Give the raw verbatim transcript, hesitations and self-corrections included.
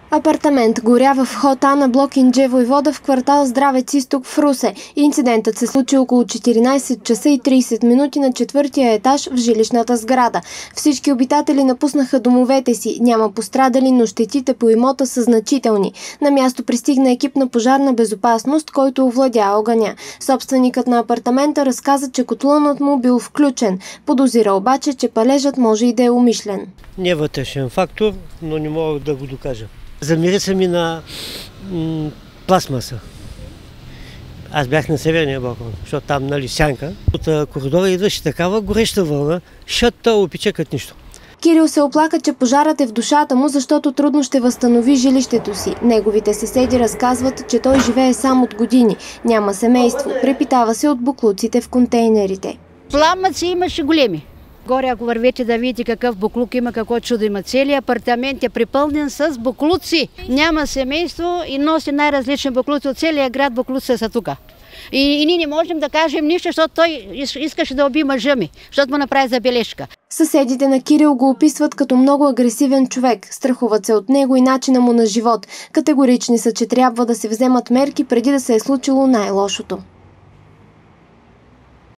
Апартамент горя в вход А на блок Индже Войвода в квартал Здравец изток в Русе. Инцидентът се случи около четиринайсет часа и трийсет минути на четвъртия етаж в жилищната сграда. Всички обитатели напуснаха домовете си. Няма пострадали, но щетите по имота са значителни. На място пристигна екип на пожарна безопасност, който овладя огъня. Собственикът на апартамента разказа, че котлонът му бил включен. Подозира обаче, че палежът може и да е умишлен. Не е вътрешен фактор, но не мога да го докажа. Замириса ми на м, пластмаса. Аз бях на северния балкон, защото там, нали, сянка. От коридора идваше такава гореща вълна, защото опечекат нищо. Кирил се оплака, че пожарът е в душата му, защото трудно ще възстанови жилището си. Неговите съседи разказват, че той живее сам от години. Няма семейство, препитава се от боклуците в контейнерите. Пламъци имаше големи. Горе, ако вървете да видите какъв буклук има, какво чудо има. Целият апартамент е припълнен с буклуци. Няма семейство и носи най-различни буклуци. От целия град буклуци са тук. И, и ние не можем да кажем нищо, защото той искаше да уби мъжа ми, защото му направи забележка. Съседите на Кирил го описват като много агресивен човек. Страхуват се от него и начина му на живот. Категорични са, че трябва да се вземат мерки преди да се е случило най-лошото.